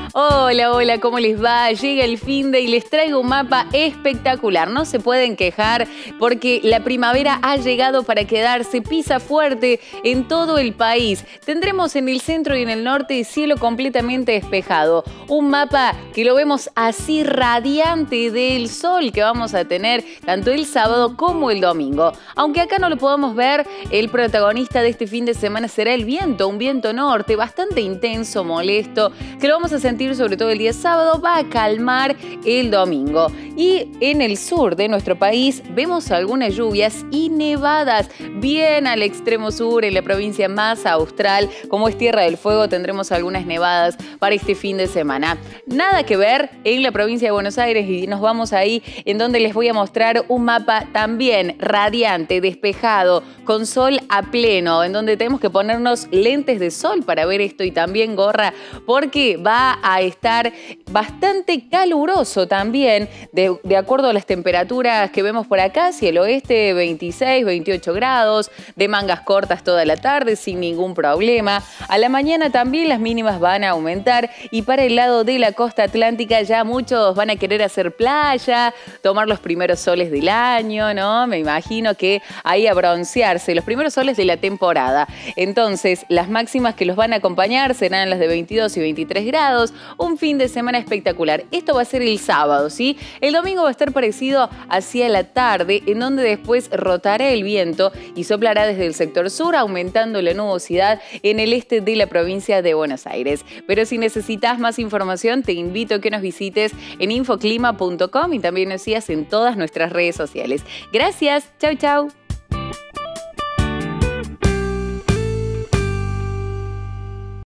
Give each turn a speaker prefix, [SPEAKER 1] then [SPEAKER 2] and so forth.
[SPEAKER 1] Hola, hola, ¿cómo les va? Llega el finde y les traigo un mapa espectacular. No se pueden quejar porque la primavera ha llegado para quedarse, pisa fuerte en todo el país. Tendremos en el centro y en el norte cielo completamente despejado. Un mapa que lo vemos así radiante del sol que vamos a tener tanto el sábado como el domingo. Aunque acá no lo podamos ver, el protagonista de este fin de semana será el viento, un viento norte bastante intenso, molesto, que lo vamos a sentir sobre todo el día sábado, va a calmar el domingo. Y en el sur de nuestro país vemos algunas lluvias y nevadas bien al extremo sur, en la provincia más austral, como es Tierra del Fuego, tendremos algunas nevadas para este fin de semana. Nada que ver en la provincia de Buenos Aires y nos vamos ahí en donde les voy a mostrar un mapa también radiante, despejado, con sol a pleno, en donde tenemos que ponernos lentes de sol para ver esto y también gorra, porque va a estar bastante caluroso también, de acuerdo a las temperaturas que vemos por acá, hacia el oeste 26, 28 grados, de mangas cortas toda la tarde sin ningún problema. A la mañana también las mínimas van a aumentar y para el lado de la costa atlántica ya muchos van a querer hacer playa, tomar los primeros soles del año, ¿no? Me imagino que ahí a broncearse, los primeros soles de la temporada. Entonces, las máximas que los van a acompañar serán las de 22 y 23 grados, un fin de semana espectacular. Esto va a ser el sábado, ¿sí? El domingo va a estar parecido hacia la tarde, en donde después rotará el viento y soplará desde el sector sur, aumentando la nubosidad en el este de la provincia de Buenos Aires. Pero si necesitas más información, te invito a que nos visites en infoclima.com y también nos sigas en todas nuestras redes sociales. Gracias, chau, chau.